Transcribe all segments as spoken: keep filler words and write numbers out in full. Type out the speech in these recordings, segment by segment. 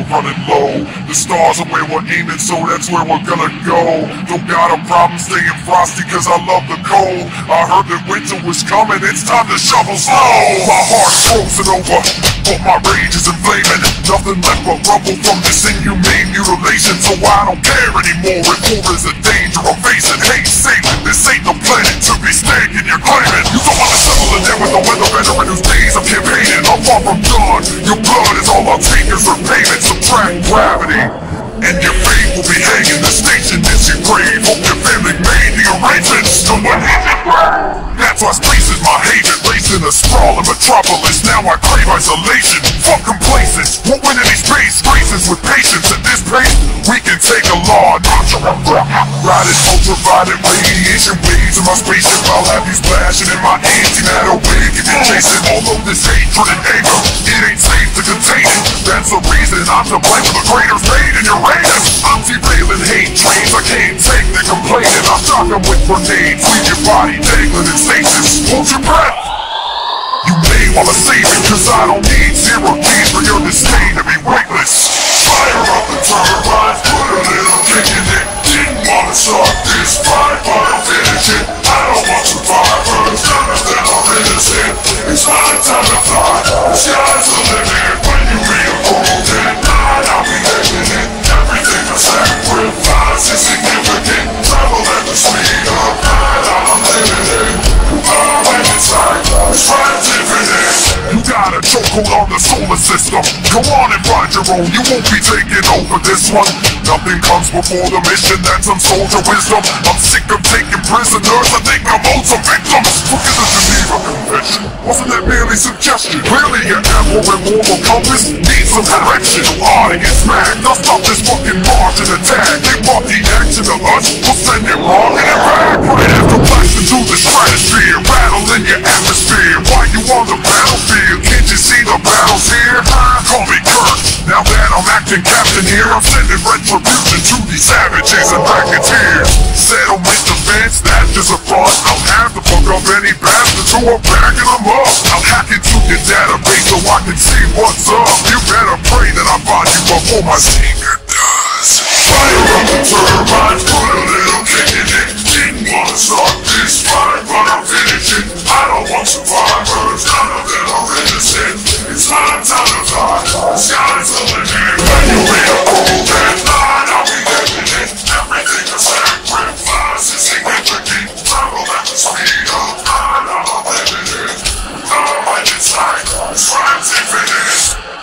running low. The stars are where we're aiming, so that's where we're gonna go. Don't got a problem staying frosty, cause I love the cold. I heard that winter was coming, it's time to shovel snow. My heart's frozen over, but my rage is inflaming. Nothing left but rubble from this inhumane mutilation. So I don't care anymore if war is a danger I'm facing. Hey Satan, this ain't no planet to be staking you're claiming. You don't wanna settle in there with a weather veteran whose days I'm campaigning. I'm far from done, your blood is all I'll take as repayment. Subtract gravity, and your fate will be hanging. The station is your grave. Hope your family made the arrangements to what is it. That's why space is my haven. Raised in a sprawling metropolis, now I crave isolation. Fuck complacence, won't win any space. Races with patience at this pace, we can take a large riding ultraviolet radiation waves in my spaceship. I'll have you splashing in my antimatter wave. If you're chasing all of this hatred and anger, it ain't safe to contain it. That's the reason I'm to blame for the craters made in Uranus. I'm derailing hate trains, I can't take the complaining. I'm shocking with grenades, leave your body dangling in stasis. Hold your breath, you may wanna save it, cause I don't need zero keys for your disdain to be weightless. Fire up the turbines, put a little kick in it. Didn't wanna start this fight, but I'll finish it. I don't want survivors, none of them are innocent. It's my time to fly, the sky's the limit. When you read a golden night, I'll be living it. Everything I sacrifice is significant. Travel at the speed of light, I'm living it. Oh, and it's like, it's right infinite. You got a chokehold on the solar system. Go on and ride your own, you won't be taking over this one. Nothing comes before the mission, that's some soldier wisdom. I'm sick of taking prisoners, I think I'm owed some victims. Look at the Geneva Convention, wasn't that merely suggestion? Clearly your ample and moral compass needs some correction. You ought to get smacked, I'll stop this fucking Martian attack. They brought the action to us, we'll send it wrong in it back. Right after blasting through the stratosphere, rattling your atmosphere. Why you on the battlefield? Can't you see the battles here? Call me Kirk, now that I'm acting captain here, I'm sending retribution to these savages and racketeers. Settlement defense, that's just a front. I'll have to fuck up any bastards who are backing them up. I'll hack into your database so I can see what's up. You better pray that I find you before my senior does. Fire up the turbines, put a little kick in it. Didn't wanna start this fight, but I'll finish it. I don't want survivors, none of them are innocent. It's my time to fly, the sky's the limit. When you read a golden night, I'll be living it. Everything I sacrifice is significant. Travel at the speed of light, I'm living it. Oh, and it's like, it's right infinite.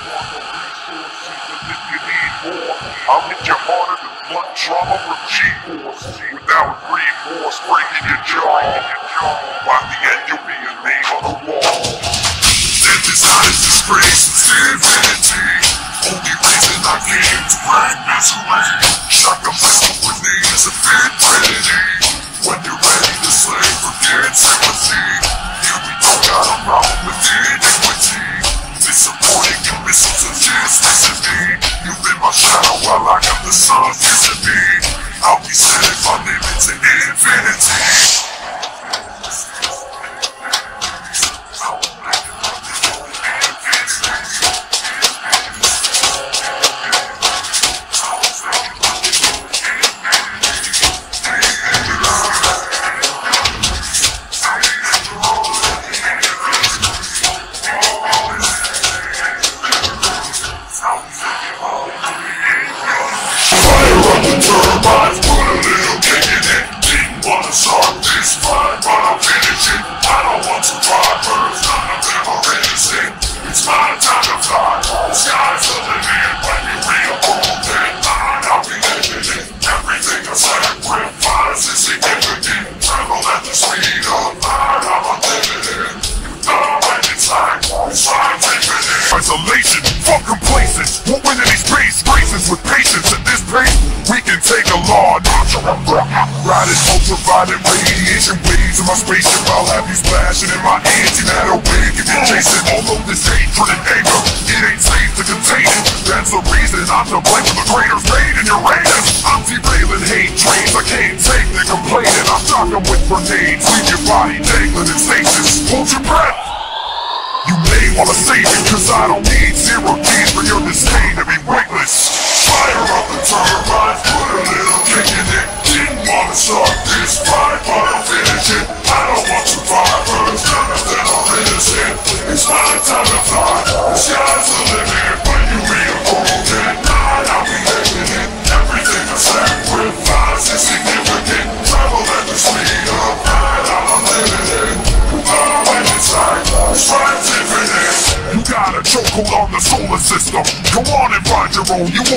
I'll get you harder than blood trauma from G-Force. Without remorse, breaking your jaw. By the end, you'll be a name on the wall. Then this highest disgrace is infinity. Only reason I came to bring misery. Shotgun pistol with knees and fit trinity. When you're ready to slay, forget sympathy. Here we don't got a problem with iniquity. Disappointing your missiles of justice in me. You've been my shadow while I got the sun kissing me. I'll be setting my limits in infinity. Isolation, fuck complacence. Won't win any space, races with patience. At this pace, we can take a large riding ultraviolet radiation waves in my spaceship. I'll have you splashing in my antimatter wave. If you're chasing all of this hatred and anger, it ain't safe to contain it. That's the reason I'm to blame for the craters made in Uranus. I'm derailing hate trains, I can't take the complaining. I'm shocking with grenades, leave your body dangling in stasis. Hold your breath, you may wanna save it, cause I don't need zero keys for your disdain to be weightless.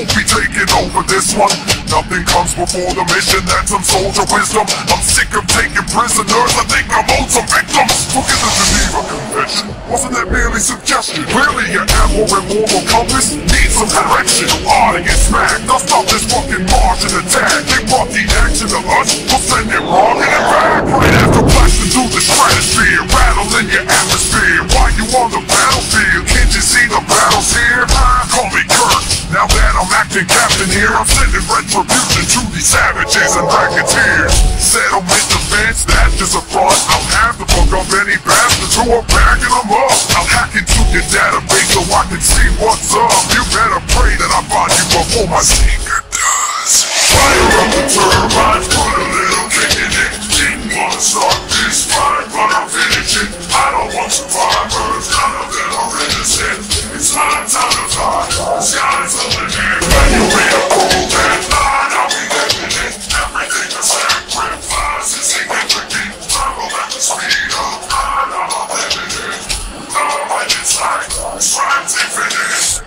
won't be taking over this one. Nothing comes before the mission, that's some soldier wisdom. I'm sick of taking prisoners, I think I'm owed some victims. Forget the Geneva Convention, wasn't that merely suggestion? Clearly your ammo and moral compass needs some correction. Hard to get smacked, I'll stop this fucking march and attack. They brought the action to us, we'll send it wrong in it back. Right after blasting through the stratosphere, rattling your atmosphere. While you on the battlefield, can't you see the battle's here? Call me Kirk, now that I'm acting captain here, I'm sending retribution to these savages and racketeers. Settlement defense, that's just a front. I'll have to fuck up any bastards who are backing them up. I'll hack into your database so I can see what's up. You better pray that I find you before my sneaker does. Fire up the turbines, put a little kick in it. Didn't wanna start this fight, but I'm finishing. I don't want survivors, none of them are innocent. It's my time to fly, the sky's the limit. When you read a full red line, I'll be living it. Everything I sacrifice is significant. Travel at the speed of light, I'm living it. No end in sight, strive's infinite.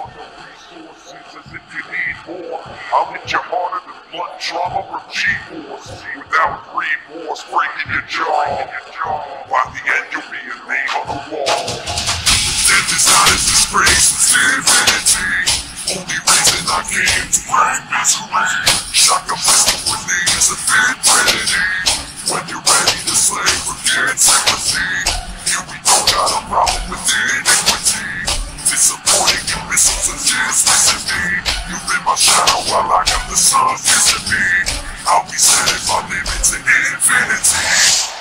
I'll hit you harder than blunt trauma from G-force. Without remorse, breaking your jaw. By the end, you'll be a name on the wall. Death is not as disgrace, it's infinity. Only reason I came to bring misery. Shock a pistol with knees and fit trinity. When you're ready to slay, forget sympathy. You we don't got a problem with iniquity. Disappointing your missiles and dismissing me. You've been my shadow while I got the sun kissing me. I'll be setting my limits to infinity.